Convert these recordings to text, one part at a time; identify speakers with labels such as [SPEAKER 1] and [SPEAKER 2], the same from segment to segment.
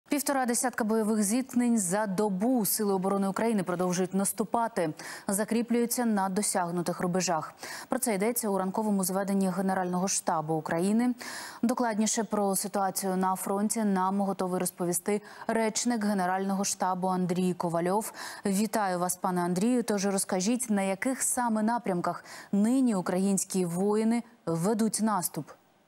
[SPEAKER 1] Півтора десятка бойових зіткнень за добу. Сили оборони України продовжують наступати, закріплюються на досягнутих рубежах. Про це йдеться у ранковому зведенні Генерального штабу України. Докладніше про ситуацію на фронті нам готовий розповісти речник Генерального штабу Андрій Ковальов. Вітаю вас, пане Андрію. Тож розкажіть, на яких саме напрямках нині українські воїни ведуть наступ?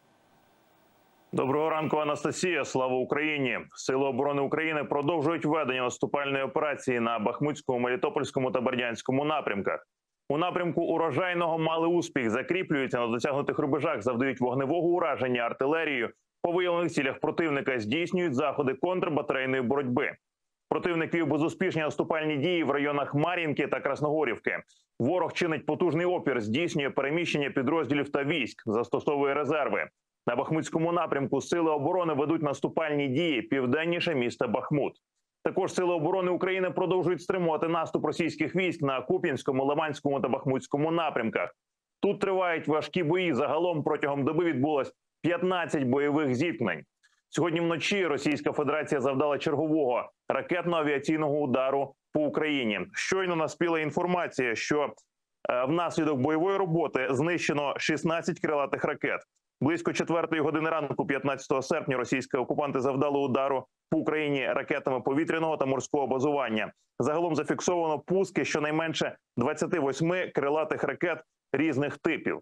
[SPEAKER 2] Доброго ранку, Анастасія. Слава Україні! Сили оборони України продовжують ведення наступальної операції на Бахмутському, Мелітопольському та Бердянському напрямках. У напрямку Урожайного мали успіх, закріплюються на досягнутих рубежах, завдають вогневого ураження артилерією, по виявлених цілях противника здійснюють заходи контрбатарейної боротьби. Противник вів безуспішні наступальні дії в районах Мар'їнки та Красногорівки. Ворог чинить потужний опір, здійснює переміщення підрозділів та військ, застосовує резерви. На Бахмутському напрямку Сили оборони ведуть наступальні дії південніше міста Бахмут. Також Сили оборони України продовжують стримувати наступ російських військ на Куп'янському, Лиманському та Бахмутському напрямках. Тут тривають важкі бої. Загалом протягом доби відбулось 15 бойових зіткнень. Сьогодні вночі Російська Федерація завдала чергового ракетно-авіаційного удару по Україні. Щойно наспіла інформація, що внаслідок бойової роботи знищено 16 крилатих ракет. Близько 4-ї години ранку, 15 серпня, російські окупанти завдали удару по Україні ракетами повітряного та морського базування. Загалом зафіксовано пуски щонайменше 28 крилатих ракет різних типів.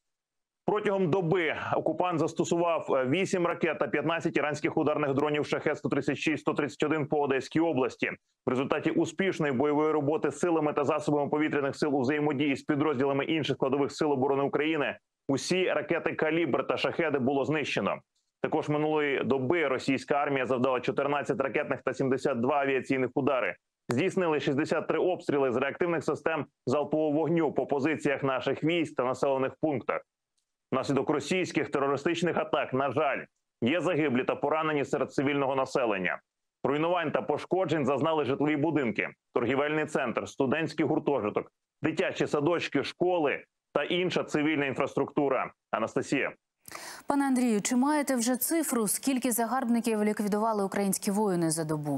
[SPEAKER 2] Протягом доби окупант застосував 8 ракет та 15 іранських ударних дронів Шахед-136-131 по Одеській області. В результаті успішної бойової роботи силами та засобами повітряних сил у взаємодії з підрозділами інших складових сил оборони України усі ракети «Калібр» та «Шахеди» було знищено. Також минулої доби російська армія завдала 14 ракетних та 72 авіаційних удари. Здійснили 63 обстріли з реактивних систем залпового вогню по позиціях наших військ та населених пунктах. Внаслідок російських терористичних атак, на жаль, є загиблі та поранені серед цивільного населення. Руйнувань та пошкоджень зазнали житлові будинки, торгівельний центр, студентський гуртожиток, дитячі садочки, школи та інша цивільна інфраструктура. Анастасія.
[SPEAKER 1] Пане Андрію, чи маєте вже цифру, скільки загарбників ліквідували українські воїни за добу?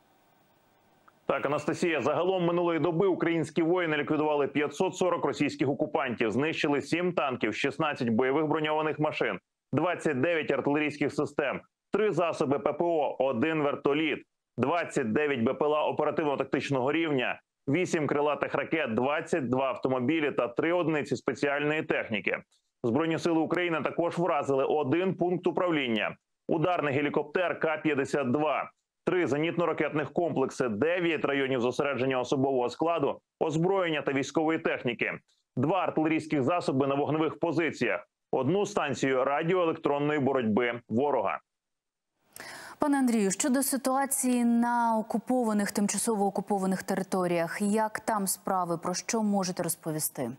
[SPEAKER 2] Так, Анастасія, загалом минулої доби українські воїни ліквідували 540 російських окупантів, знищили 7 танків, 16 бойових броньованих машин, 29 артилерійських систем, 3 засоби ППО, 1 вертоліт, 29 БПЛА оперативно-тактичного рівня, 8 крилатих ракет, 22 автомобілі та 3 одиниці спеціальної техніки. Збройні сили України також вразили 1 пункт управління, ударний гелікоптер К-52, 3 зенітно-ракетних комплекси, 9 районів зосередження особового складу, озброєння та військової техніки, 2 артилерійських засоби на вогневих позиціях, 1 станцію радіоелектронної боротьби ворога.
[SPEAKER 1] Пане Андрію, щодо ситуації на окупованих, тимчасово окупованих територіях, як там справи, про що можете розповісти?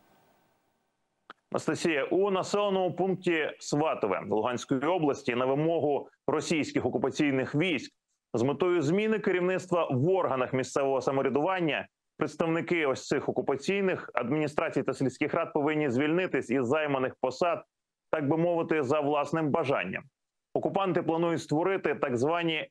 [SPEAKER 2] Анастасія, у населеному пункті Сватове Луганської області на вимогу російських окупаційних військ з метою зміни керівництва в органах місцевого самоврядування представники ось цих окупаційних адміністрацій та сільських рад повинні звільнитись із займаних посад, так би мовити, за власним бажанням. Окупанти планують створити так звані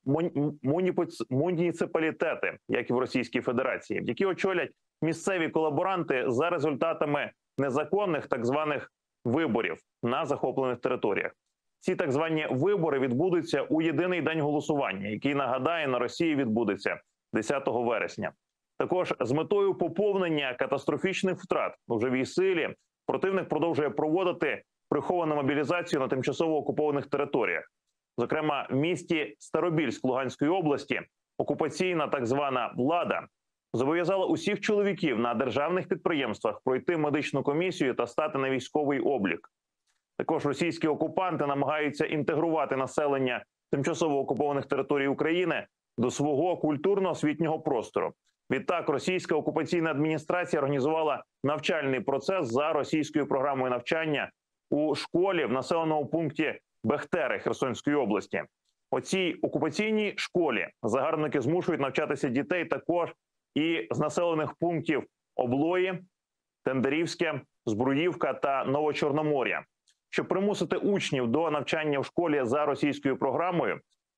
[SPEAKER 2] муніципалітети, як і в Російській Федерації, які очолять місцеві колаборанти за результатами незаконних так званих виборів на захоплених територіях. Ці так звані вибори відбудуться у єдиний день голосування, який, нагадаю, на Росії відбудеться 10 вересня. Також з метою поповнення катастрофічних втрат у живій силі противник продовжує проводити приховану мобілізацію на тимчасово окупованих територіях. Зокрема, в місті Старобільськ Луганської області окупаційна так звана влада зобов'язала усіх чоловіків на державних підприємствах пройти медичну комісію та стати на військовий облік. Також російські окупанти намагаються інтегрувати населення тимчасово окупованих територій України до свого культурно-освітнього простору. Відтак, російська окупаційна адміністрація організувала навчальний процес за російською програмою навчання у школі в населеному пункті Бехтери Херсонської області. У цій окупаційній школі загарбники змушують навчатися дітей також і з населених пунктів Облої, Тендерівське, Збруївка та Новочорномор'я. Щоб примусити учнів до навчання в школі за російською програмою,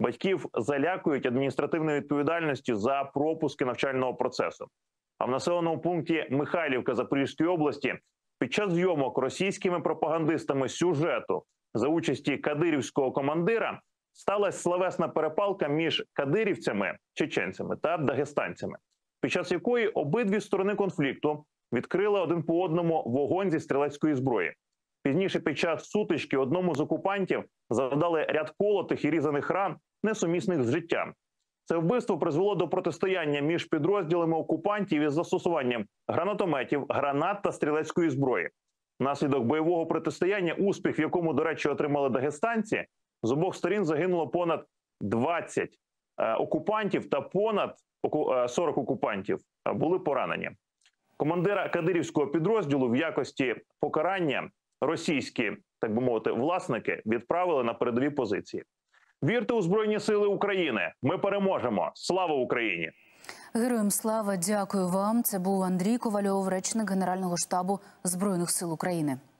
[SPEAKER 2] Батьків залякують адміністративною відповідальністю за пропуски навчального процесу. А в населеному пункті Михайлівка Запорізької області під час зйомок російськими пропагандистами сюжету за участі кадирівського командира сталася словесна перепалка між кадирівцями, чеченцями та дагестанцями, під час якої обидві сторони конфлікту відкрили один по одному вогонь зі стрілецької зброї. Пізніше під час сутички одному з окупантів завдали ряд колотих і різаних ран, несумісних з життям. Це вбивство призвело до протистояння між підрозділами окупантів із застосуванням гранатометів, гранат та стрілецької зброї. Внаслідок бойового протистояння, успіх в якому, до речі, отримали дагестанці, з обох сторін загинуло понад 20 окупантів та понад 40 окупантів були поранені. Командира кадирівського підрозділу в якості покарання російські, так би мовити, власники відправили на передові позиції. Вірте у Збройні Сили України! Ми переможемо! Слава Україні!
[SPEAKER 1] Героям слава, дякую вам. Це був Андрій Ковальов, речник Генерального штабу Збройних сил України.